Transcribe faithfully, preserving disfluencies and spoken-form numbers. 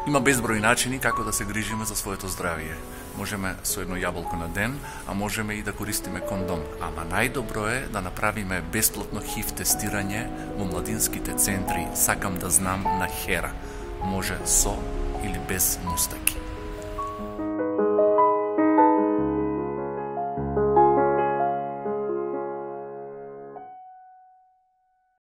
Има безброј начини како да се грижиме за своето здравје. Можеме со едно јаболко на ден, а можеме и да користиме кондом. Ама најдобро е да направиме бесплатно ХИВ тестирање во младинските центри Сакам да знам на Хера. Може со или без мустаки.